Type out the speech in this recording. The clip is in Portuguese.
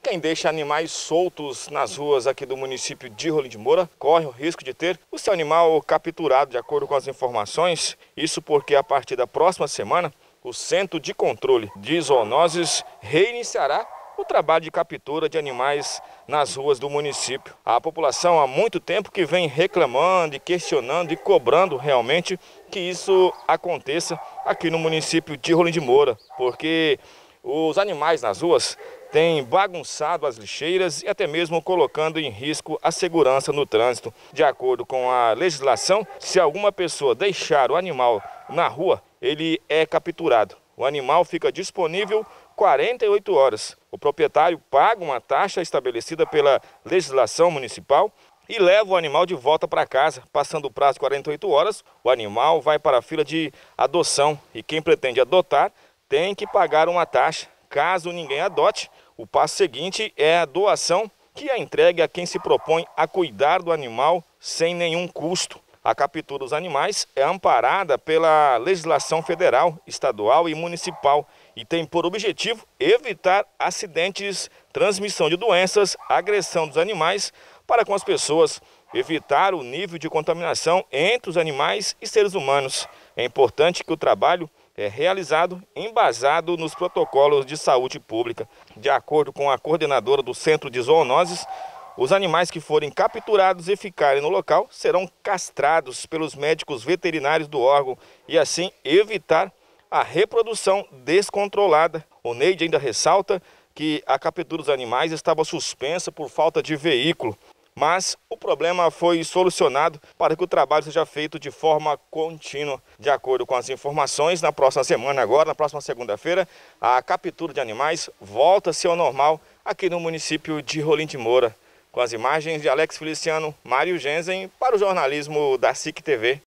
Quem deixa animais soltos nas ruas aqui do município de Rolim de Moura corre o risco de ter o seu animal capturado, de acordo com as informações. Isso porque a partir da próxima semana, o Centro de Controle de Zoonoses reiniciará o trabalho de captura de animais nas ruas do município. A população há muito tempo que vem reclamando e questionando e cobrando realmente que isso aconteça aqui no município de Rolim de Moura, porque os animais nas ruas têm bagunçado as lixeiras e até mesmo colocando em risco a segurança no trânsito. De acordo com a legislação, se alguma pessoa deixar o animal na rua, ele é capturado. O animal fica disponível 48 horas. O proprietário paga uma taxa estabelecida pela legislação municipal e leva o animal de volta para casa. Passando o prazo de 48 horas, o animal vai para a fila de adoção e quem pretende adotar tem que pagar uma taxa. Caso ninguém adote, o passo seguinte é a doação, que é entregue a quem se propõe a cuidar do animal sem nenhum custo. A captura dos animais é amparada pela legislação federal, estadual e municipal e tem por objetivo evitar acidentes, transmissão de doenças, agressão dos animais para com as pessoas, evitar o nível de contaminação entre os animais e seres humanos. É importante que o trabalho é realizado embasado nos protocolos de saúde pública. De acordo com a coordenadora do Centro de Zoonoses, os animais que forem capturados e ficarem no local serão castrados pelos médicos veterinários do órgão e assim evitar a reprodução descontrolada. O Neide ainda ressalta que a captura dos animais estava suspensa por falta de veículo, mas o problema foi solucionado para que o trabalho seja feito de forma contínua. De acordo com as informações, na próxima semana, agora, na próxima segunda-feira, a captura de animais volta-se ao normal aqui no município de Rolim de Moura. Com as imagens de Alex Feliciano, Mário Genzen, para o jornalismo da SIC TV.